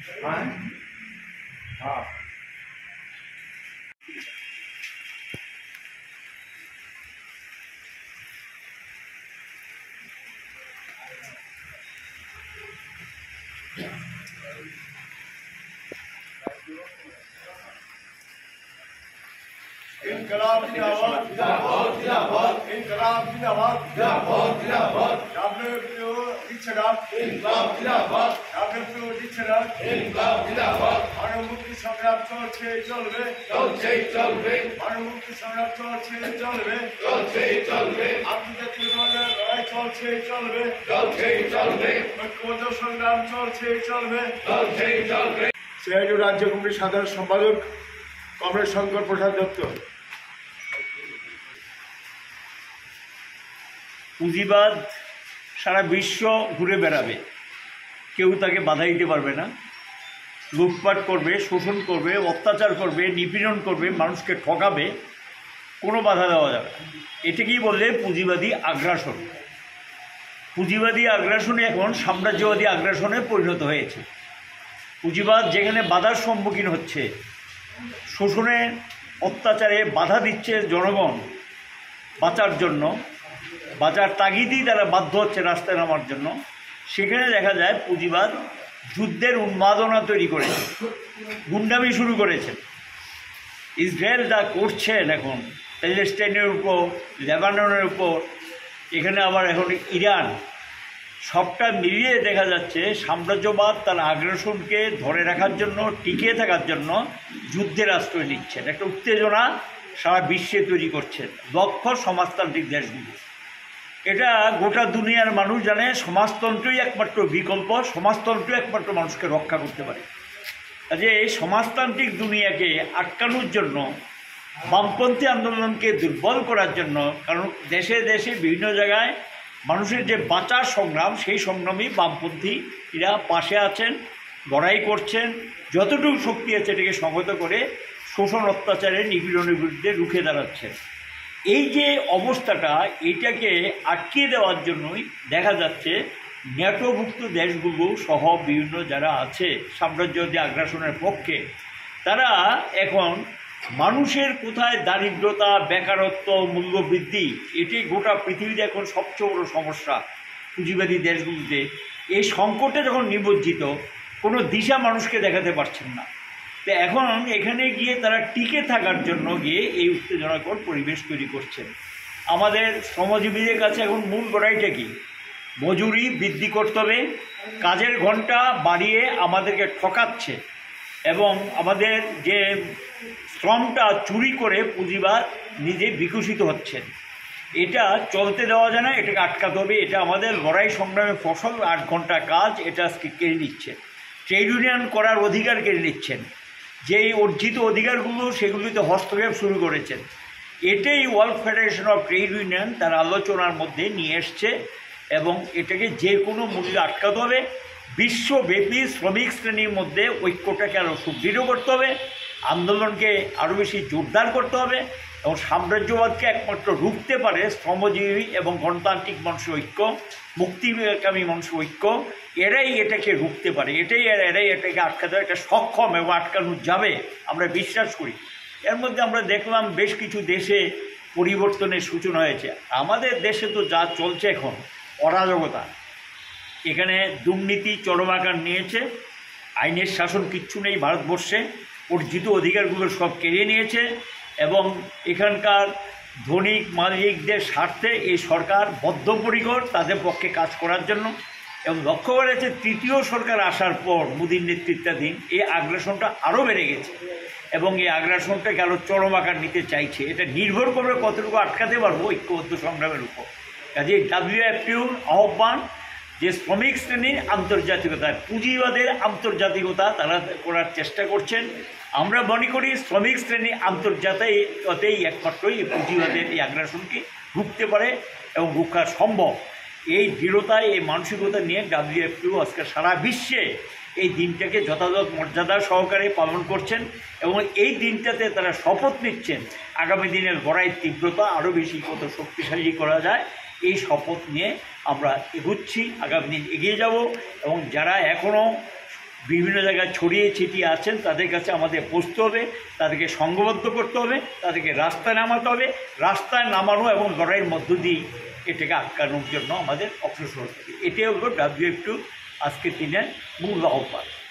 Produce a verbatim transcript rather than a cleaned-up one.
इनकलाब जिंदाबाद जिंदाबाद जिंदाबाद इनकलाब जिंदाबाद जिंदाबाद जिंदाबाद डब्ल्यूपीओ जिंदाबाद इनकलाब जिंदाबाद डब्ल्यूपीओ जिंदाबाद इनकलाब जिंदाबाद মানবমুক্তি সংগ্রাম চলছে চলবে চলছে চলবে মানবমুক্তি সংগ্রাম চলছে চলবে চলছে চলবে আন্তর্জাতিক লড়াই চলছে চলবে চলছে চলবে ঐক্যবদ্ধ সংগ্রাম চলছে চলবে চলছে চলবে সিআইটিউ রাজ্য কমিটির সাধারণ সম্পাদক কমরেড শঙ্কর প্রসাদ দত্ত। পুঁজিবাদ সারা বিশ্ব ঘুরে বেড়াবে, কেউ তাকে বাধা দিতে পারবে না। লুটপাট করবে, শোষণ করবে, অত্যাচার করবে, নিপীড়ন করবে, মানুষকে ঠকাবে, কোনো বাধা দেওয়া যাবে না। এটাকেই বললে পুঁজিবাদী আগ্রাসন। পুঁজিবাদী আগ্রাসনে এখন সাম্রাজ্যবাদী আগ্রাসনে পরিণত হয়েছে। পুঁজিবাদ যেখানে বাধার সম্মুখীন হচ্ছে, শোষণে অত্যাচারে বাধা দিচ্ছে জনগণ বাঁচার জন্য, বাঁচার তাগিদেই তারা বাধ্য হচ্ছে রাস্তায় নামার জন্য, সেখানে দেখা যায় পুঁজিবাদ যুদ্ধের উন্মাদনা তৈরি করেছে, গুন্ডামি শুরু করেছে। ইসরায়েল যা করছেন এখন প্যালেস্টাইনের উপর, লেবাননের উপর, এখানে আবার এখন ইরান, সবটা মিলিয়ে দেখা যাচ্ছে সাম্রাজ্যবাদ তার আগ্রাসনকে ধরে রাখার জন্য, টিকে থাকার জন্য যুদ্ধের আশ্রয় নিচ্ছেন। একটা উত্তেজনা সারা বিশ্বে তৈরি করছেন দক্ষ সমাজতান্ত্রিক দেশগুলো। এটা গোটা দুনিয়ার মানুষ জানে সমাজতন্ত্রই একমাত্র বিকল্প, সমাজতন্ত্র একমাত্র মানুষকে রক্ষা করতে পারে। কাজে এই সমাজতান্ত্রিক দুনিয়াকে আটকানোর জন্য, বামপন্থী আন্দোলনকে দুর্বল করার জন্য, কারণ দেশে দেশে বিভিন্ন জায়গায় মানুষের যে বাঁচার সংগ্রাম, সেই সংগ্রামী বামপন্থীরা পাশে আছেন, লড়াই করছেন, যতটুকু শক্তি আছে এটাকে সংহত করে শোষণ অত্যাচারের নিপীড়নের বিরুদ্ধে রুখে দাঁড়াচ্ছেন। এই যে অবস্থাটা, এটাকে আটকিয়ে দেওয়ার জন্যই দেখা যাচ্ছে ন্যাটোভুক্ত দেশগুলো সহ বিভিন্ন যারা আছে সাম্রাজ্যবাদী আগ্রাসনের পক্ষে, তারা এখন মানুষের কোথায় দারিদ্রতা, বেকারত্ব, মূল্যবৃদ্ধি, এটি গোটা পৃথিবীতে এখন সবচেয়ে বড় সমস্যা পুঁজিবাদী দেশগুলিতে। এই সংকটে যখন নিমজ্জিত, কোনো দিশা মানুষকে দেখাতে পারছেন না, তো এখন এখানে গিয়ে তারা টিকে থাকার জন্য গিয়ে এই উত্তেজনাকর পরিবেশ তৈরি করছেন। আমাদের শ্রমজীবীদের কাছে এখন মূল লড়াইটা কি? মজুরি বৃদ্ধি করতে হবে, কাজের ঘন্টা বাড়িয়ে আমাদেরকে ঠকাচ্ছে এবং আমাদের যে শ্রমটা চুরি করে পুঁজিবাদ নিজে বিকশিত হচ্ছেন। এটা চলতে দেওয়া যায় না, এটাকে আটকাতে হবে। এটা আমাদের লড়াই সংগ্রামের ফসল। আট ঘন্টা কাজ এটা আজকে কেড়ে নিচ্ছে, ট্রেড ইউনিয়ন করার অধিকার কেড়ে নিচ্ছেন, যেই অর্জিত অধিকারগুলো সেগুলিতে হস্তক্ষেপ শুরু করেছেন। এটাই world federation of trade union তার আলোচনার মধ্যে নিয়ে এসছে এবং এটাকে যে কোনো মূল্যে আটকাতে হবে। বিশ্বব্যাপী শ্রমিক শ্রেণীর মধ্যে ঐক্যটাকে আরও সুদৃঢ় করতে হবে, আন্দোলনকে আরও বেশি জোরদার করতে হবে এবং সাম্রাজ্যবাদকে একমাত্র রুখতে পারে শ্রমজীবী এবং গণতান্ত্রিক মানুষের ঐক্য, মুক্তিকামী মানুষের ঐক্য। এরাই এটাকে রুখতে পারে, এটাই এরাই এটাকে আটকাতে পারে। এটা সক্ষম এবং আটকানো যাবে আমরা বিশ্বাস করি। এর মধ্যে আমরা দেখলাম বেশ কিছু দেশে পরিবর্তনের সূচনা হয়েছে। আমাদের দেশে তো যা চলছে এখন অরাজকতা, এখানে দুর্নীতি চরম আকার নিয়েছে, আইনের শাসন কিচ্ছু নেই ভারতবর্ষে, অর্জিত অধিকারগুলো সব কেড়ে নিয়েছে এবং এখানকার ধনিক মালিকদের স্বার্থে এই সরকার বদ্ধপরিকর তাদের পক্ষে কাজ করার জন্য। এবং লক্ষ্য করা যাচ্ছে তৃতীয় সরকার আসার পর মোদীর নেতৃত্বাধীন এই আগ্রাসনটা আরও বেড়ে গেছে এবং এই আগ্রাসনটাকে আরও চরম আকার নিতে চাইছে। এটা নির্ভর করবে কতটুকু আটকাতে পারবো ঐক্যবদ্ধ সংগ্রামের উপর। কাজে ডাব্লিউএফটিউর আহ্বান যে শ্রমিক শ্রেণীর আন্তর্জাতিকতা, পুঁজিবাদের আন্তর্জাতিকতা তারা করার চেষ্টা করছেন। আমরা মনে করি শ্রমিক শ্রেণী আন্তর্জাতিকতাই একমাত্রই পুঁজিবাদের এই আগ্রাসনকে রুখতে পারে এবং রুখা সম্ভব। এই দৃঢ়তায়, এই মানসিকতা নিয়ে ডাব্লিউএফটিউ আজকে সারা বিশ্বে এই দিনটাকে যথাযথ মর্যাদা সহকারে পালন করছেন এবং এই দিনটাতে তারা শপথ নিচ্ছেন আগামী দিনের লড়াইয়ের তীব্রতা আরও বেশি কত শক্তিশালী করা যায়। এই শপথ নিয়ে আমরা এগুচ্ছি, আগামী দিন এগিয়ে যাব এবং যারা এখনও বিভিন্ন জায়গায় ছড়িয়ে ছিটিয়ে আছেন তাদের কাছে আমাদের পৌঁছতে হবে, তাদেরকে সংঘবদ্ধ করতে হবে, তাদেরকে রাস্তায় নামাতে হবে, রাস্তায় নামানো এবং লড়াইয়ের মধ্য দিয়ে এটাকে আটকানোর জন্য আমাদের অগ্রসর হতে হবে। এটাই হলো ডাব্লিউএফ টু আজকের দিনের মূল আহ্বান।